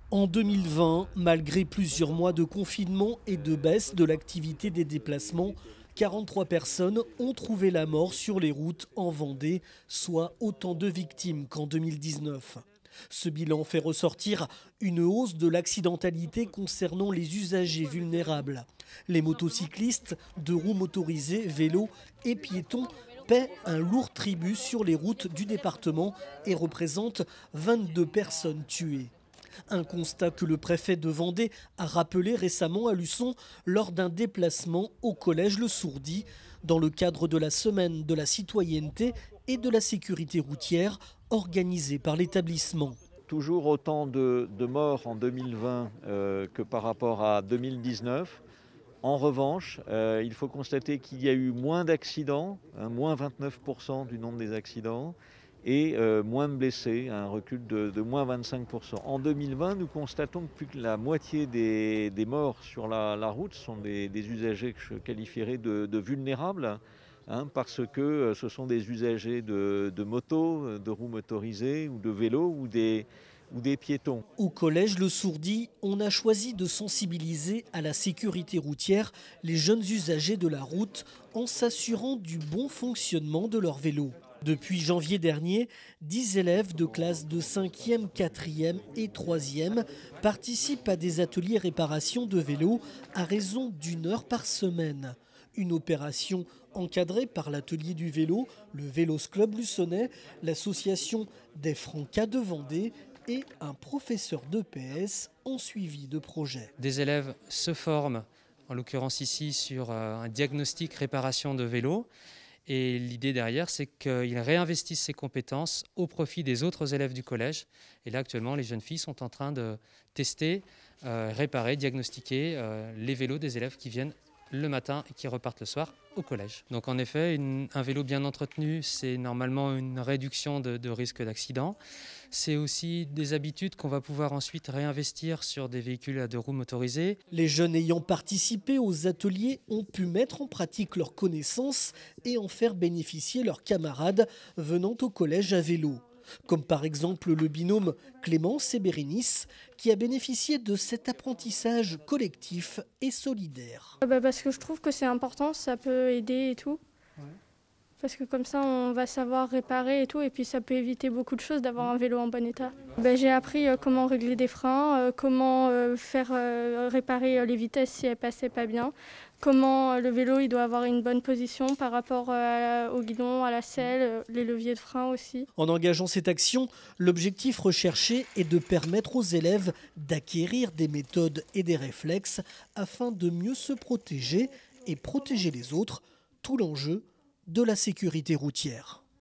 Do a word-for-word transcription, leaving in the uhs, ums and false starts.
En deux mille vingt, malgré plusieurs mois de confinement et de baisse de l'activité des déplacements, quarante-trois personnes ont trouvé la mort sur les routes en Vendée, soit autant de victimes qu'en deux mille dix-neuf. Ce bilan fait ressortir une hausse de l'accidentalité concernant les usagers vulnérables. Les motocyclistes, deux roues motorisées, vélos et piétons paient un lourd tribut sur les routes du département et représentent vingt-deux personnes tuées. Un constat que le préfet de Vendée a rappelé récemment à Luçon lors d'un déplacement au collège Le Sourdi dans le cadre de la semaine de la citoyenneté et de la sécurité routière organisée par l'établissement. Toujours autant de, de morts en deux mille vingt euh, que par rapport à deux mille dix-neuf. En revanche, euh, il faut constater qu'il y a eu moins d'accidents, hein, moins vingt-neuf pour cent du nombre des accidents, et euh, moins de blessés, un recul de, de moins vingt-cinq pour cent. En deux mille vingt, nous constatons que plus que la moitié des, des morts sur la, la route sont des, des usagers que je qualifierais de, de vulnérables, hein, parce que ce sont des usagers de, de motos, de roues motorisées ou de vélos ou des, ou des piétons. Au collège Le Sourdi, on a choisi de sensibiliser à la sécurité routière les jeunes usagers de la route en s'assurant du bon fonctionnement de leur vélo. Depuis janvier dernier, dix élèves de classe de cinquième, quatrième et troisième participent à des ateliers réparation de vélos à raison d'une heure par semaine. Une opération encadrée par l'atelier du vélo, le Vélos Club Luçonnais, l'association des Francas de Vendée et un professeur d'E P S en suivi de projet. Des élèves se forment, en l'occurrence ici, sur un diagnostic réparation de vélo. Et l'idée derrière, c'est qu'ils réinvestissent ces compétences au profit des autres élèves du collège. Et là, actuellement, les jeunes filles sont en train de tester, euh, réparer, diagnostiquer euh, les vélos des élèves qui viennent le matin et qui repartent le soir au collège. Donc en effet, une, un vélo bien entretenu, c'est normalement une réduction de, de risque d'accident. C'est aussi des habitudes qu'on va pouvoir ensuite réinvestir sur des véhicules à deux roues motorisés. Les jeunes ayant participé aux ateliers ont pu mettre en pratique leurs connaissances et en faire bénéficier leurs camarades venant au collège à vélo. Comme par exemple le binôme Clémence et Bérénice qui a bénéficié de cet apprentissage collectif et solidaire. Bah parce que je trouve que c'est important, ça peut aider et tout. Ouais. Parce que comme ça on va savoir réparer et tout, et puis ça peut éviter beaucoup de choses d'avoir un vélo en bon état. Bah, j'ai appris euh, comment régler des freins, euh, comment euh, faire euh, réparer euh, les vitesses si elles passaient pas bien, comment euh, le vélo il doit avoir une bonne position par rapport euh, au guidon, à la selle, euh, les leviers de frein aussi. En engageant cette action, l'objectif recherché est de permettre aux élèves d'acquérir des méthodes et des réflexes afin de mieux se protéger et protéger les autres, tout l'enjeu de la sécurité routière.